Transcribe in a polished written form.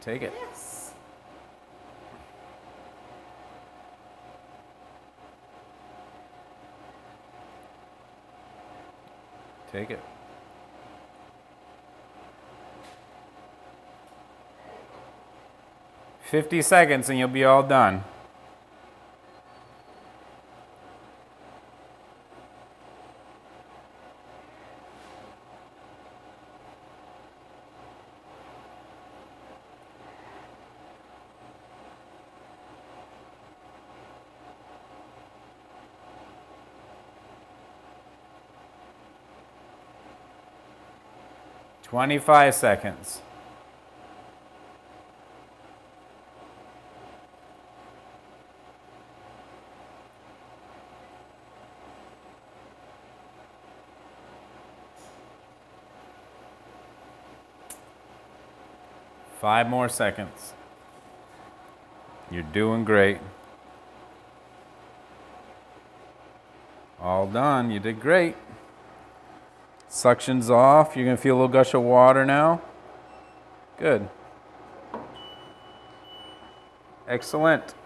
Take it. Yes. Take it. "50 seconds and you'll be all done." "25 seconds. "5 more seconds. You're doing great. All done. You did great. Suction's off. You're going to feel a little gush of water now. Good. Excellent.